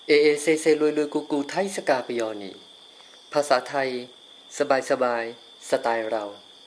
เอเอเซเซลุยลุยกูกูไทยสกาปยอนีภาษาไทยสบายสบายสไตล์เรา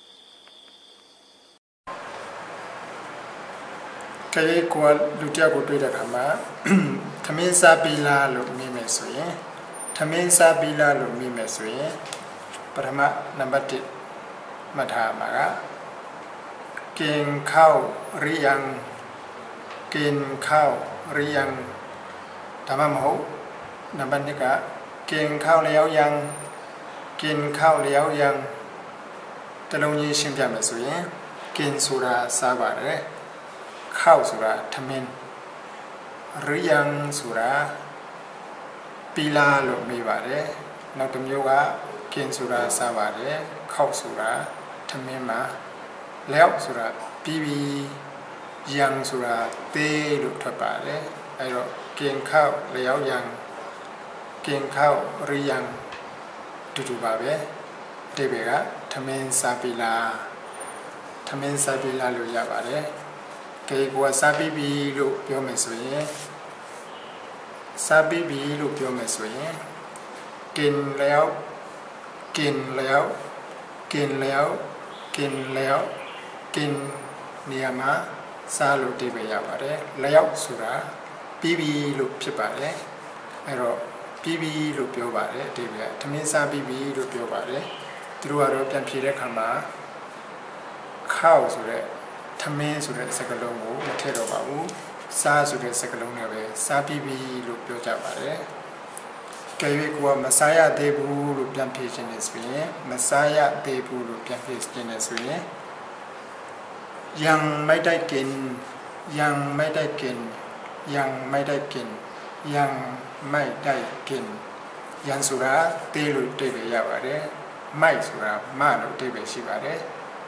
ကဲကိုလူတယောက်ကိုတွေ့တဲ့အခါမှာထမင်းစားပြီးလားလို့မေးမယ်ဆိုရင်ထမင်းစားပြီးလားလို့မေးမယ်ဆိုရင်ပထမနံပါတ်1မှတ်ထားမှာကกินข้าวหรือยังกินข้าวหรือยังဒါမှမဟုတ်နံပါတ်2ကกินข้าวแล้วยังกินข้าวแล้วยังတလုံးကြီးရှင်းပြမယ်ဆိုရင်กินဆိုတာစားပါတယ်ข้าวဆိုတာထမင်းหรือยังဆိုတာပြီးလားလို့မေးပါတယ်နောက်တစ်မျိုးကกินဆိုတာစားပါတယ်ข้าวဆိုတာထမင်းမှာแล้วဆိုတာပြီးပြီยังဆိုတာသေးလို့ထွက်ပါတယ်အဲတော့กินข้าวแล้วยังกินข้าวหรือยังတူပါပဲအဓိပ္ပာယ်ကထမင်းစားပြီလားထမင်းစားပြီလားလို့ရပါတယ်ကဲကိုကစားပြီးပြီလို့ပြောမယ်ဆိုရင်စားပြီးပြီလို့ပြောမယ်ဆိုရင်กินแล้วกินแล้วกินแล้วกินแล้วกินနေရာမှာစားလို့အဓိပ္ပာယ်ရပါတယ်แล้วဆိုတာပြီးပြီလို့ဖြစ်ပါတယ်အဲ့တော့ပြီးပြီလို့ပြောပါတယ်အဓိပ္ပာယ်ထမင်းစားပြီးပြီလို့ပြောပါတယ်သူတို့ကတော့ပြန်ဖြေတဲ့အခါမှာข้าวဆိုတဲ့ထမင်းဆိုတဲ့စကားလုံးကိုမထည့်တော့ပါဘူးစားဆိုတဲ့စကားလုံးနဲ့ပဲစားပြီးပြီလို့ပြောကြပါတယ်ကဲ၍ကိုကမစားရသေးဘူးလို့ပြန်ဖြေခြင်းနဲ့ဆိုရင်မစားရသေးဘူးလို့ပြန်ဖြေခြင်းနဲ့ဆိုရင်ยังไม่ได้กินยังไม่ได้กินยังไม่ได้กินยังไม่ได้กินยังဆိုတာတေးလို့အဓိပ္ပာယ်ရပါတယ်မိုက်ဆိုတာမလို့အဓိပ္ပာယ်ရှိပါတယ်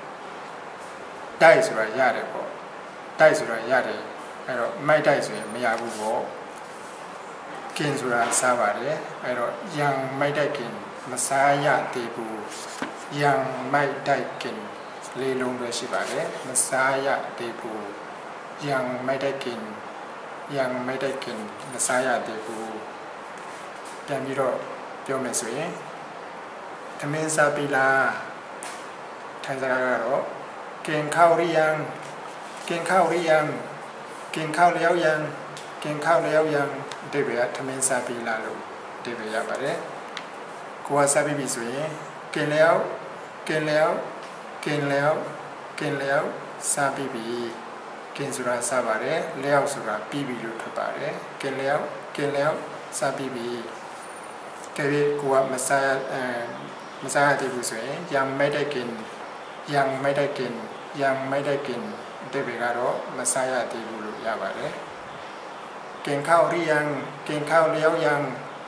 တိုက်ဆိုတာရတယ်ပေါ့တိုက်ဆိုတာရတယ်အဲ့တော့မိုက်တိုက်ဆိုရင်မရဘူးပေါ့กินဆိုတာစားပါတယ်အဲ့တော့ยังไม่ได้กินမစားရသေးဘူးยังไม่ได้กินလေးလုံးပဲရှိပါတယ်မစားရသေးဘူးยังไม่ได้กินยังไม่ได้กินမစားရသေးဘူးပြန်ပြီးတော့ပြောမယ်ဆိုရင်ထမင်းစားပြီလားထိုင်စကားကတော့กินข้าวหรือยังกินข้าวหรือยังกินข้าวแล้วยังกินข้าวแล้วยังအဓိပ္ပာယ်ကထမင်းစားပြီလားလို့အဓိပ္ပာယ်ရပါတယ်ကိုကစားပြီဆိုရင်กินแล้วกินแล้วกินแล้วกินแล้วစားပြီပြီกินဆိုတာစားပါတယ်แล้วဆိုတာပြီးပြီလို့ထွက်ပါတယ်กินแล้วกินแล้วစားပြီပြီကဲကိုကမစားရသေးဘူးဆိုရင်ยังไม่ได้กินยังไม่ได้กินยังไม่ได้กินအဓိပ္ပာယ်ကတော့မစားရသေးဘူးလို့ရပါတယ်กินข้าวหรือยังกินข้าวแล้วยัง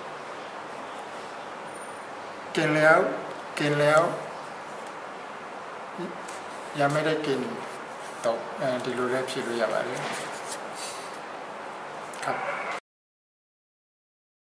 กินแล้วกินแล้วยังไม่ได้กินตกဒီလိုလည်းဖြေလို့ရပါတယ်ครับ